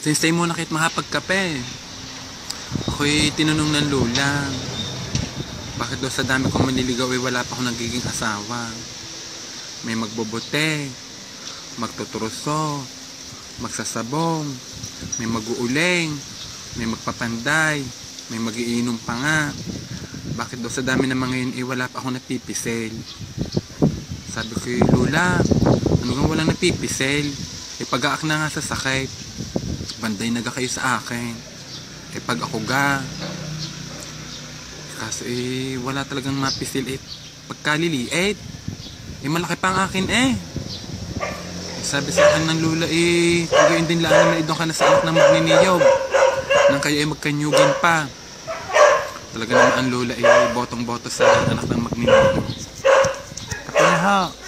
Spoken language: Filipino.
Since tayo muna kahit makapagkape. Ako'y tinanong ng lola, bakit daw sa dami kong manliligaw ay wala pa akong nagiging asawa. May magbobote, magtuturuso, magsasabong, may mag-uuling, may magpapanday, may magiinom pa nga. Bakit daw sa dami ng mga yun ay wala pa akong napipisel. Sabi ko, lola, ano nga walang napipisel? Pag-aak na nga sa sakit, banday naga kayo sa akin. Pag ako ga, kasi wala talagang mapisil pagkaliliit. Malaki pa ang akin Sabi sa akin ng lula gayon din lang naman idong ka na sa anak ng magniniyog. Nang kayo magkanyugin pa. Talaga naman ang lula botong-boto sa anak ng magniniyog. Kapag na ho.